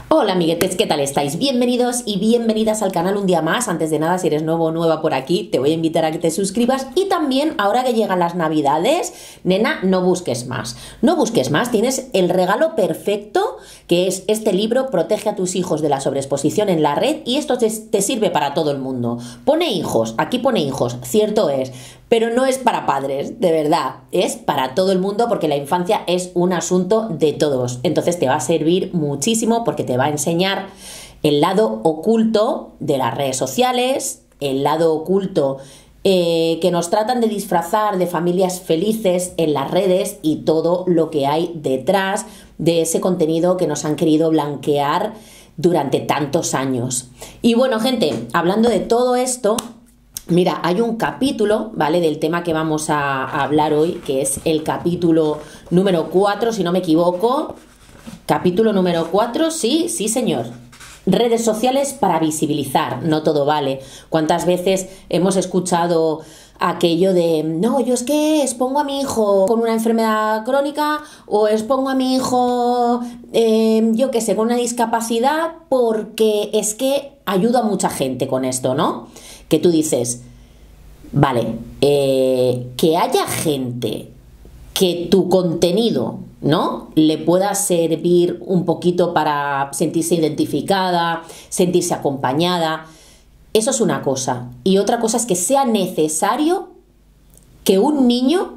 Hola amiguetes, ¿qué tal estáis? Bienvenidos y bienvenidas al canal un día más. Antes de nada, si eres nuevo o nueva por aquí, te voy a invitar a que te suscribas. Y también, ahora que llegan las navidades, nena, no busques más. No busques más, tienes el regalo perfecto, que es este libro, Protege a tus hijos de la sobreexposición en la red. Y esto te sirve para todo el mundo. Pone hijos, aquí pone hijos, cierto es. Pero no es para padres, de verdad, es para todo el mundo porque la infancia es un asunto de todos. Entonces te va a servir muchísimo porque te va a enseñar el lado oculto de las redes sociales, el lado oculto que nos tratan de disfrazar de familias felices en las redes y todo lo que hay detrás de ese contenido que nos han querido blanquear durante tantos años. Y bueno, gente, hablando de todo esto, mira, hay un capítulo, ¿vale?, del tema que vamos a hablar hoy, que es el capítulo número 4, si no me equivoco. Capítulo número 4, sí, señor. Redes sociales para visibilizar, no todo vale. ¿Cuántas veces hemos escuchado aquello de, no, yo es que expongo a mi hijo con una enfermedad crónica o expongo a mi hijo, yo qué sé, con una discapacidad porque es que ayudo a mucha gente con esto, ¿no? Que tú dices, vale, que haya gente que tu contenido, ¿no?, le pueda servir un poquito para sentirse identificada, sentirse acompañada. Eso es una cosa. Y otra cosa es que sea necesario que un niño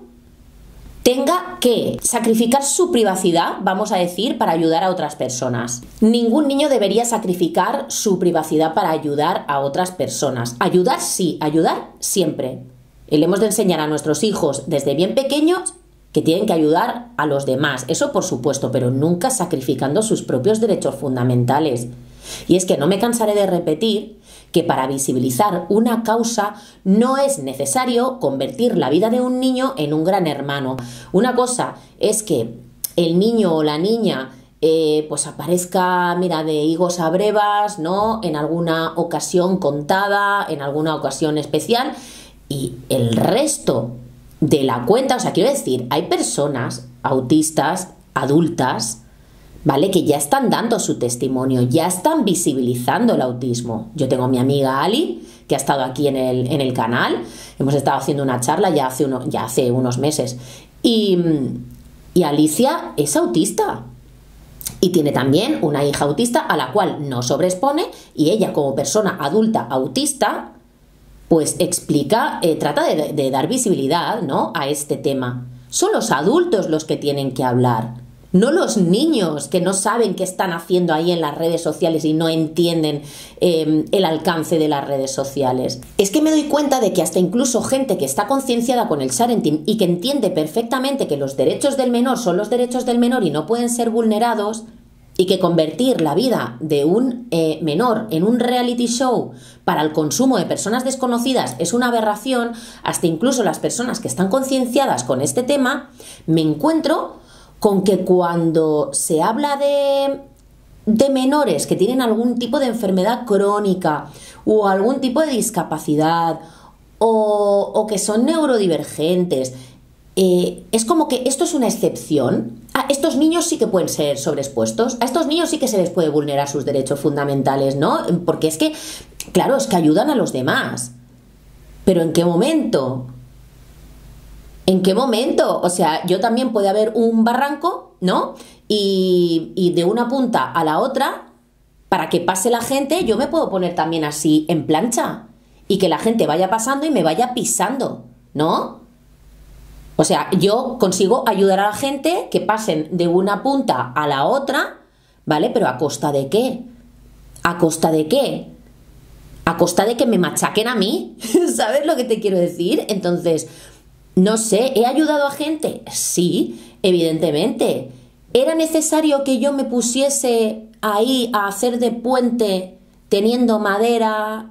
tenga que sacrificar su privacidad, vamos a decir, para ayudar a otras personas. Ningún niño debería sacrificar su privacidad para ayudar a otras personas. Ayudar sí, ayudar siempre. Y le hemos de enseñar a nuestros hijos desde bien pequeños que tienen que ayudar a los demás. Eso por supuesto, pero nunca sacrificando sus propios derechos fundamentales. Y es que no me cansaré de repetir que para visibilizar una causa no es necesario convertir la vida de un niño en un gran hermano. Una cosa es que el niño o la niña pues aparezca, mira, de higos a brevas, ¿no?, en alguna ocasión contada, en alguna ocasión especial, y el resto de la cuenta, o sea, quiero decir, hay personas autistas, adultas, ¿vale?, que ya están dando su testimonio, ya están visibilizando el autismo. Yo tengo a mi amiga Ali, que ha estado aquí en el canal, hemos estado haciendo una charla ya hace unos meses, y Alicia es autista, y tiene también una hija autista a la cual no sobreexpone, y ella como persona adulta autista, pues explica, trata de dar visibilidad, ¿no?, a este tema. Son los adultos los que tienen que hablar, no los niños que no saben qué están haciendo ahí en las redes sociales y no entienden el alcance de las redes sociales. Es que me doy cuenta de que hasta incluso gente que está concienciada con el sharenting y que entiende perfectamente que los derechos del menor son los derechos del menor y no pueden ser vulnerados, y que convertir la vida de un menor en un reality show para el consumo de personas desconocidas es una aberración, hasta incluso las personas que están concienciadas con este tema, me encuentro con que cuando se habla de menores que tienen algún tipo de enfermedad crónica o algún tipo de discapacidad o que son neurodivergentes, es como que esto es una excepción. A estos niños sí que pueden ser sobreexpuestos, a estos niños sí que se les puede vulnerar sus derechos fundamentales, ¿no? Porque es que, claro, es que ayudan a los demás. Pero ¿en qué momento? ¿En qué momento? O sea, yo también puede haber un barranco, ¿no? Y de una punta a la otra, para que pase la gente, yo me puedo poner también así en plancha y que la gente vaya pasando y me vaya pisando, ¿no? O sea, yo consigo ayudar a la gente que pasen de una punta a la otra, ¿vale? Pero ¿a costa de qué? ¿A costa de qué? A costa de que me machaquen a mí, ¿sabes lo que te quiero decir? Entonces, no sé, ¿he ayudado a gente? Sí, evidentemente. ¿Era necesario que yo me pusiese ahí a hacer de puente teniendo madera,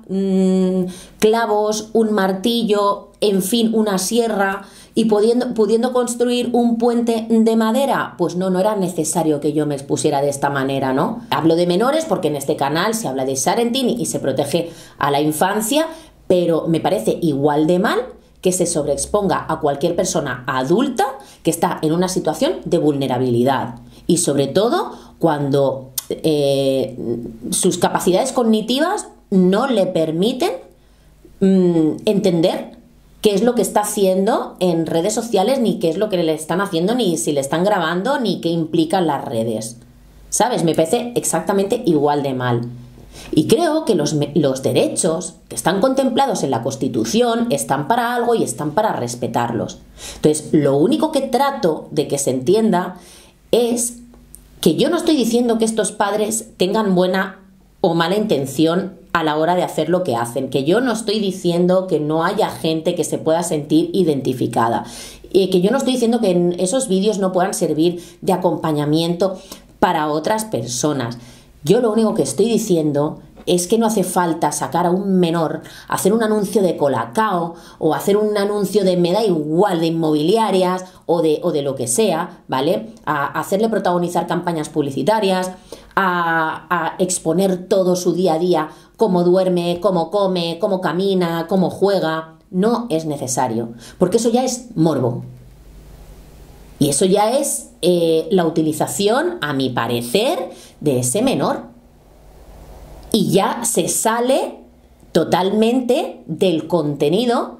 clavos, un martillo, en fin, una sierra y pudiendo construir un puente de madera? Pues no era necesario que yo me expusiera de esta manera, ¿no? Hablo de menores porque en este canal se habla de sharenting y se protege a la infancia, pero me parece igual de mal que se sobreexponga a cualquier persona adulta que está en una situación de vulnerabilidad. Y sobre todo cuando sus capacidades cognitivas no le permiten entender qué es lo que está haciendo en redes sociales, ni qué es lo que le están haciendo, ni si le están grabando, ni qué implican las redes. ¿Sabes? Me parece exactamente igual de mal. Y creo que los derechos que están contemplados en la Constitución están para algo y están para respetarlos. Entonces, lo único que trato de que se entienda es que yo no estoy diciendo que estos padres tengan buena o mala intención a la hora de hacer lo que hacen, que yo no estoy diciendo que no haya gente que se pueda sentir identificada, que yo no estoy diciendo que esos vídeos no puedan servir de acompañamiento para otras personas. Yo lo único que estoy diciendo es que no hace falta sacar a un menor, hacer un anuncio de Colacao o hacer un anuncio de me da igual, de inmobiliarias o de lo que sea, ¿vale? A hacerle protagonizar campañas publicitarias, a exponer todo su día a día, cómo duerme, cómo come, cómo camina, cómo juega. No es necesario, porque eso ya es morbo. Y eso ya es la utilización, a mi parecer, de ese menor. Y ya se sale totalmente del contenido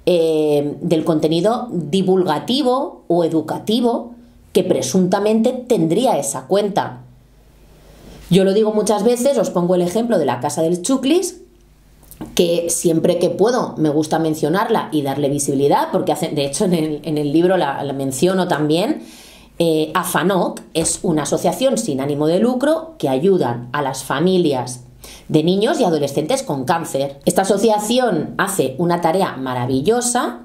divulgativo o educativo que presuntamente tendría esa cuenta. Yo lo digo muchas veces, os pongo el ejemplo de la Casa del Chuclis, que siempre que puedo me gusta mencionarla y darle visibilidad, porque de hecho en el libro la menciono también. AFANOC es una asociación sin ánimo de lucro que ayudan a las familias de niños y adolescentes con cáncer. Esta asociación hace una tarea maravillosa,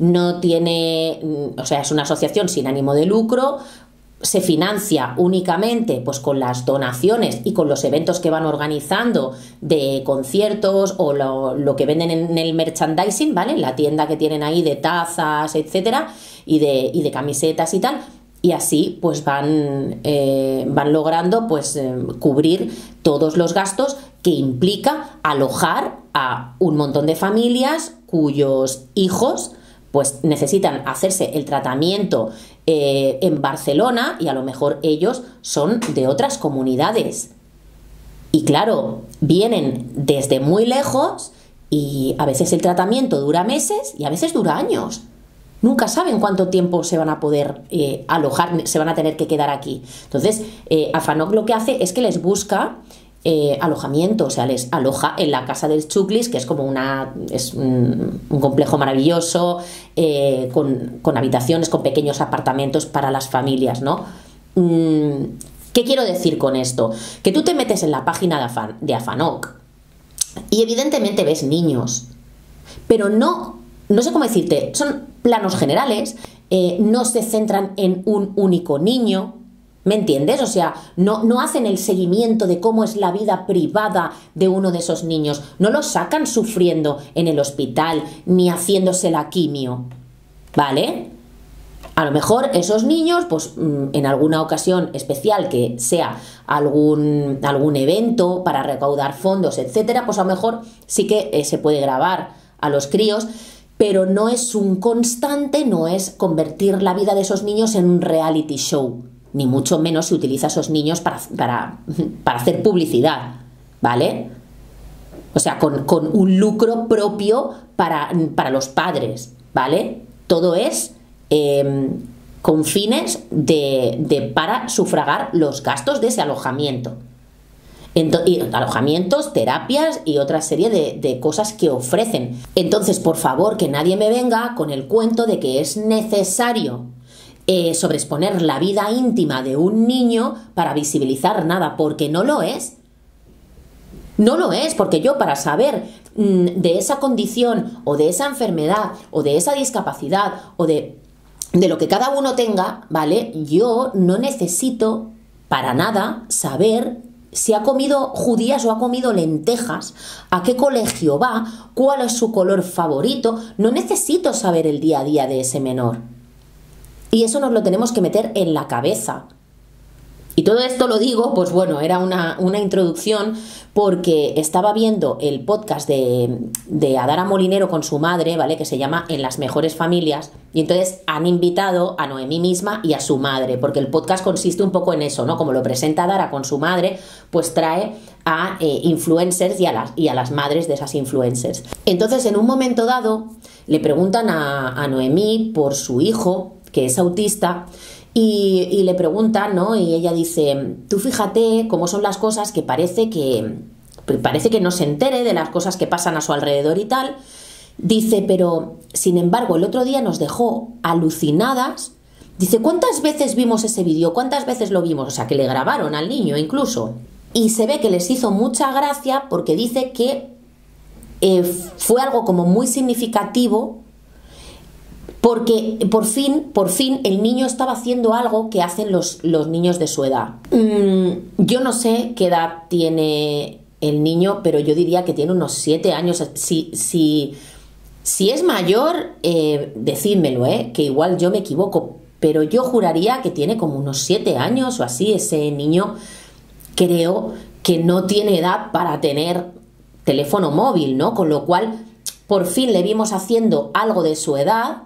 es una asociación sin ánimo de lucro, se financia únicamente pues con las donaciones y con los eventos que van organizando de conciertos o lo que venden en el merchandising, ¿vale? En la tienda que tienen ahí de tazas, etcétera, y de camisetas y tal. Y así pues van logrando pues cubrir todos los gastos que implica alojar a un montón de familias cuyos hijos pues necesitan hacerse el tratamiento en Barcelona y a lo mejor ellos son de otras comunidades. Y claro, vienen desde muy lejos y a veces el tratamiento dura meses y a veces dura años. Nunca saben cuánto tiempo se van a poder alojar, se van a tener que quedar aquí. Entonces, AFANOC lo que hace es que les busca alojamiento, o sea, les aloja en la Casa del Chuclis, que es como un complejo maravilloso, con habitaciones, con pequeños apartamentos para las familias, ¿no? ¿Qué quiero decir con esto? Que tú te metes en la página de AFANOC y evidentemente ves niños, pero no sé cómo decirte, son planos generales, no se centran en un único niño, ¿me entiendes? O sea, no hacen el seguimiento de cómo es la vida privada de uno de esos niños, no los sacan sufriendo en el hospital ni haciéndose la quimio, ¿vale? A lo mejor esos niños, pues en alguna ocasión especial que sea algún evento para recaudar fondos, etcétera, pues a lo mejor sí que se puede grabar a los críos, pero no es un constante, no es convertir la vida de esos niños en un reality show, ni mucho menos se utiliza a esos niños para hacer publicidad, ¿vale? O sea, con un lucro propio para los padres, ¿vale? Todo es con fines para sufragar los gastos de ese alojamiento. Y alojamientos, terapias y otra serie de cosas que ofrecen. Entonces, por favor, que nadie me venga con el cuento de que es necesario sobreexponer la vida íntima de un niño para visibilizar nada, porque no lo es. No lo es, porque yo para saber de esa condición o de esa enfermedad o de esa discapacidad o de lo que cada uno tenga, ¿vale? Yo no necesito para nada saber si ha comido judías o ha comido lentejas, a qué colegio va, cuál es su color favorito. No necesito saber el día a día de ese menor. Y eso nos lo tenemos que meter en la cabeza. Y todo esto lo digo, pues bueno, era una introducción porque estaba viendo el podcast de Adara Molinero con su madre, ¿vale? Que se llama En las mejores familias. Y entonces han invitado a Noemí misma y a su madre, porque el podcast consiste un poco en eso, ¿no? Como lo presenta Adara con su madre, pues trae a influencers y a las madres de esas influencers. Entonces, en un momento dado, le preguntan a Noemí por su hijo, que es autista, y le preguntan, ¿no? Y ella dice, tú fíjate cómo son las cosas, que parece que no se entere de las cosas que pasan a su alrededor y tal. Dice, pero sin embargo el otro día nos dejó alucinadas. Dice, ¿cuántas veces vimos ese vídeo? ¿Cuántas veces lo vimos? O sea, que le grabaron al niño incluso. Y se ve que les hizo mucha gracia porque dice que fue algo como muy significativo, porque por fin el niño estaba haciendo algo que hacen los niños de su edad. Yo no sé qué edad tiene el niño, pero yo diría que tiene unos 7 años. Si es mayor, decídmelo, que igual yo me equivoco, pero yo juraría que tiene como unos 7 años o así. Ese niño creo que no tiene edad para tener teléfono móvil, ¿no? Con lo cual, por fin le vimos haciendo algo de su edad.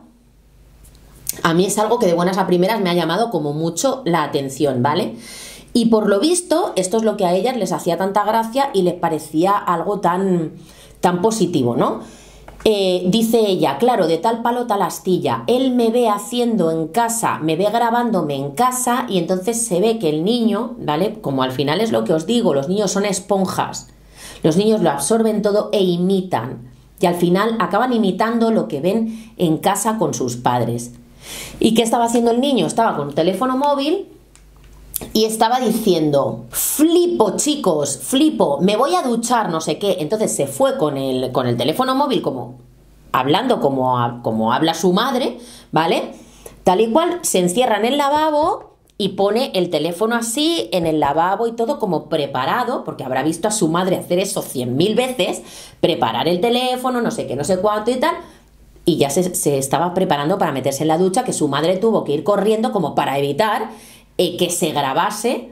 A mí es algo que de buenas a primeras me ha llamado como mucho la atención, ¿vale? Y por lo visto, esto es lo que a ellas les hacía tanta gracia y les parecía algo tan positivo, ¿no? Dice ella, claro, de tal palo tal astilla, él me ve haciendo en casa, me ve grabándome en casa y entonces se ve que el niño, ¿vale? Como al final es lo que os digo, los niños son esponjas, los niños lo absorben todo e imitan y al final acaban imitando lo que ven en casa con sus padres. ¿Y qué estaba haciendo el niño? Estaba con un teléfono móvil y estaba diciendo, flipo chicos, flipo, me voy a duchar, no sé qué. Entonces se fue con el teléfono móvil como hablando como habla su madre, ¿vale? Tal y cual, se encierra en el lavabo y pone el teléfono así en el lavabo y todo como preparado, porque habrá visto a su madre hacer eso 100.000 veces, preparar el teléfono, no sé qué, no sé cuánto y tal. Y ya se estaba preparando para meterse en la ducha, que su madre tuvo que ir corriendo como para evitar que se grabase,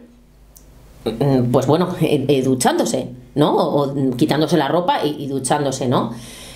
pues bueno, duchándose, ¿no? O quitándose la ropa y duchándose, ¿no?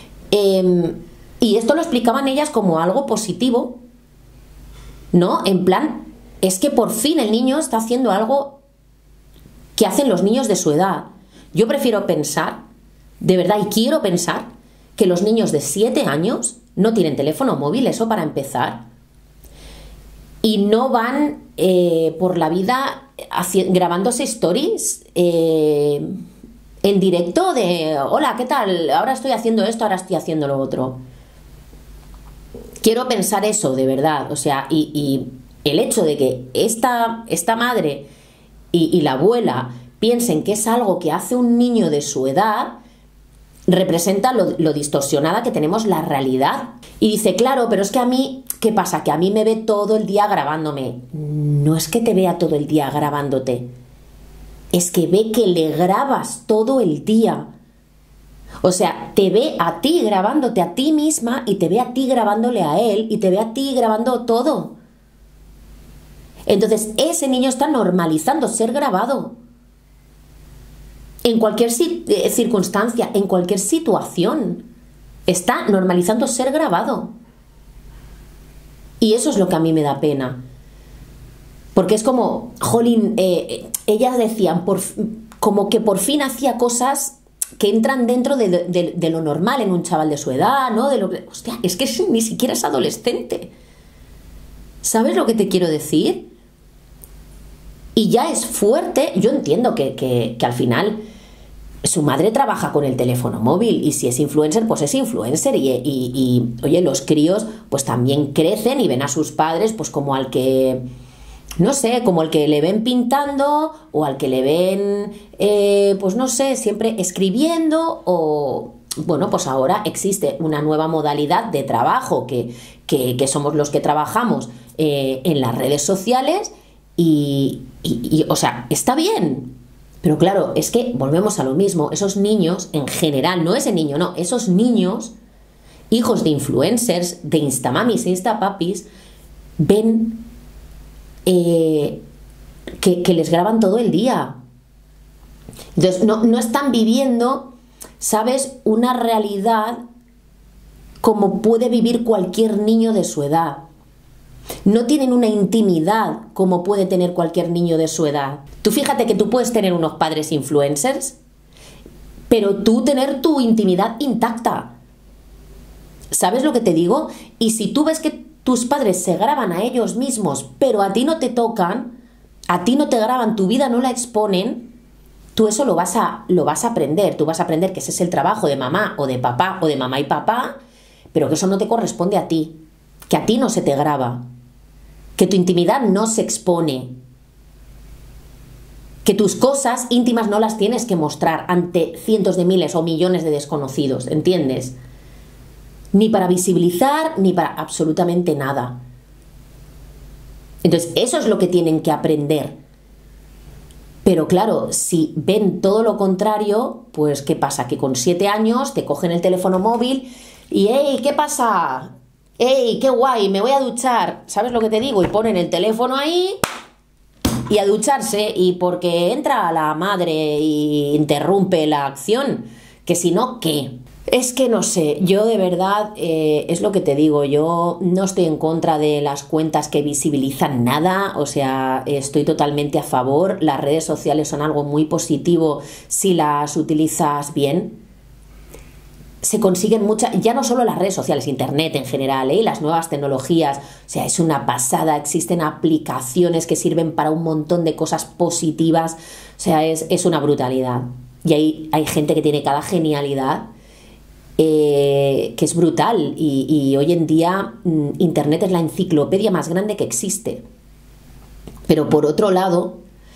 Y esto lo explicaban ellas como algo positivo, ¿no? En plan, es que por fin el niño está haciendo algo que hacen los niños de su edad. Yo prefiero pensar, de verdad, y quiero pensar, que los niños de 7 años no tienen teléfono móvil, eso para empezar, y no van por la vida grabándose stories en directo de hola, ¿qué tal? Ahora estoy haciendo esto, ahora estoy haciendo lo otro. Quiero pensar eso, de verdad. O sea, y el hecho de que esta madre y la abuela piensen que es algo que hace un niño de su edad, representa lo distorsionada que tenemos la realidad. Y dice, claro, pero es que a mí, ¿qué pasa? Que a mí me ve todo el día grabándome. No es que te vea todo el día grabándote, es que ve que le grabas todo el día. O sea, te ve a ti grabándote a ti misma y te ve a ti grabándole a él y te ve a ti grabando todo. Entonces, ese niño está normalizando ser grabado. En cualquier circunstancia, en cualquier situación, está normalizando ser grabado. Y eso es lo que a mí me da pena. Porque es como, jolín, ellas decían, como que por fin hacía cosas que entran dentro de lo normal en un chaval de su edad, ¿no? Hostia, es que ni siquiera es adolescente. ¿Sabes lo que te quiero decir? Y ya es fuerte. Yo entiendo que al final su madre trabaja con el teléfono móvil y si es influencer, pues es influencer y oye, los críos pues también crecen y ven a sus padres pues como al que, no sé, como al que le ven pintando o al que le ven, pues no sé, siempre escribiendo o... Bueno, pues ahora existe una nueva modalidad de trabajo que somos los que trabajamos en las redes sociales y, o sea, está bien. Pero claro, es que volvemos a lo mismo, esos niños en general, no ese niño, no, esos niños, hijos de influencers, de instamamis e instapapis, ven que les graban todo el día. Entonces, no están viviendo, ¿sabes?, una realidad como puede vivir cualquier niño de su edad. No tienen una intimidad como puede tener cualquier niño de su edad. Tú fíjate que tú puedes tener unos padres influencers, pero tú tener tu intimidad intacta. ¿Sabes lo que te digo? Y si tú ves que tus padres se graban a ellos mismos, pero a ti no te tocan, a ti no te graban, tu vida no la exponen, tú eso lo vas a aprender. Tú vas a aprender que ese es el trabajo de mamá o de papá o de mamá y papá, pero que eso no te corresponde a ti, que a ti no se te graba, que tu intimidad no se expone, que tus cosas íntimas no las tienes que mostrar ante cientos de miles o millones de desconocidos, ¿entiendes? Ni para visibilizar, ni para absolutamente nada. Entonces, eso es lo que tienen que aprender. Pero claro, si ven todo lo contrario, pues ¿qué pasa? Que con 7 años te cogen el teléfono móvil y ¡hey! ¿Qué pasa? ¡Hey! ¡Qué guay! Me voy a duchar. ¿Sabes lo que te digo? Y ponen el teléfono ahí y a ducharse, y porque entra la madre y interrumpe la acción, que si no, ¿qué? Es que no sé, yo de verdad, es lo que te digo, yo no estoy en contra de las cuentas que visibilizan nada, o sea, estoy totalmente a favor. Las redes sociales son algo muy positivo si las utilizas bien. Se consiguen muchas, ya no solo las redes sociales, internet en general, las nuevas tecnologías, o sea, es una pasada. Existen aplicaciones que sirven para un montón de cosas positivas, o sea, es una brutalidad. Y hay gente que tiene cada genialidad, que es brutal, y hoy en día internet es la enciclopedia más grande que existe. Pero por otro lado,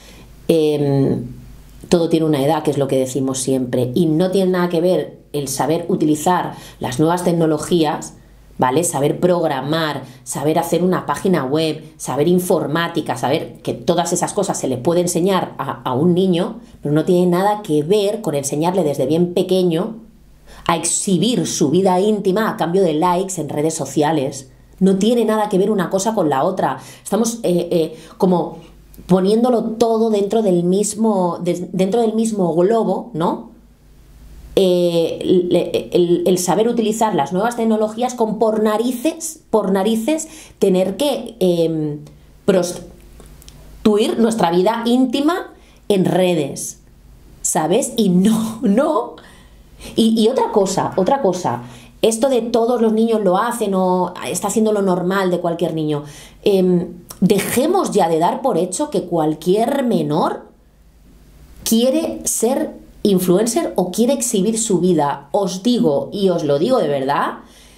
todo tiene una edad, que es lo que decimos siempre, y no tiene nada que ver el saber utilizar las nuevas tecnologías, ¿vale? Saber programar, saber hacer una página web, saber informática, saber que todas esas cosas se le puede enseñar a un niño, pero no tiene nada que ver con enseñarle desde bien pequeño a exhibir su vida íntima a cambio de likes en redes sociales. No tiene nada que ver una cosa con la otra. Estamos como poniéndolo todo dentro del mismo globo, ¿no? El saber utilizar las nuevas tecnologías con por narices tener que prostituir nuestra vida íntima en redes, ¿sabes? Y no. Y otra cosa, esto de todos los niños lo hacen o está siendo lo normal de cualquier niño. Dejemos ya de dar por hecho que cualquier menor quiere ser influencer o quiere exhibir su vida. Os digo, y os lo digo de verdad,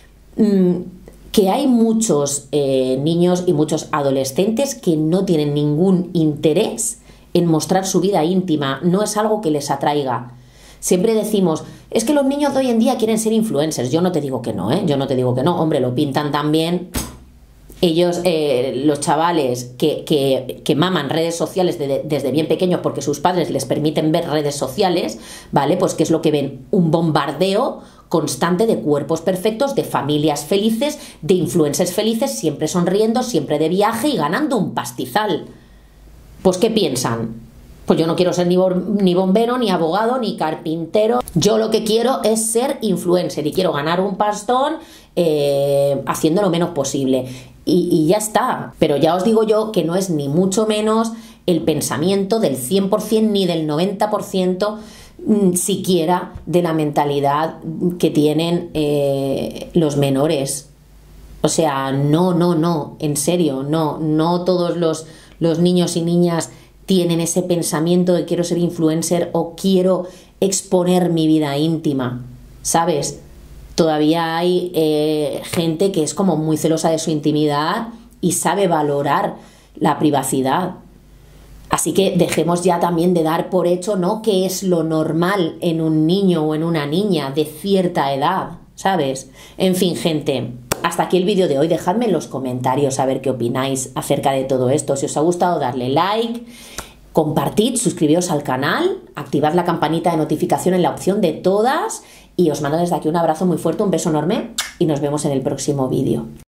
que hay muchos niños y muchos adolescentes que no tienen ningún interés en mostrar su vida íntima. No es algo que les atraiga. Siempre decimos, es que los niños de hoy en día quieren ser influencers. Yo no te digo que no, yo no te digo que no. Hombre, lo pintan tan bien. Ellos, los chavales que maman redes sociales desde bien pequeños porque sus padres les permiten ver redes sociales, ¿vale? Pues ¿qué es lo que ven? Un bombardeo constante de cuerpos perfectos, de familias felices, de influencers felices, siempre sonriendo, siempre de viaje y ganando un pastizal. Pues ¿qué piensan? Pues yo no quiero ser ni bombero, ni abogado, ni carpintero. Yo lo que quiero es ser influencer y quiero ganar un pastón haciendo lo menos posible. Y ya está. Pero ya os digo yo que no es ni mucho menos el pensamiento del 100% ni del 90% siquiera de la mentalidad que tienen los menores. O sea, no, en serio, no todos los niños y niñas tienen ese pensamiento de quiero ser influencer o quiero exponer mi vida íntima, ¿sabes? Todavía hay gente que es como muy celosa de su intimidad y sabe valorar la privacidad. Así que dejemos ya también de dar por hecho, ¿no?, que es lo normal en un niño o en una niña de cierta edad, ¿sabes? En fin, gente, hasta aquí el vídeo de hoy. Dejadme en los comentarios a ver qué opináis acerca de todo esto. Si os ha gustado, darle like, compartid, suscribiros al canal, activad la campanita de notificación en la opción de todas y os mando desde aquí un abrazo muy fuerte, un beso enorme y nos vemos en el próximo vídeo.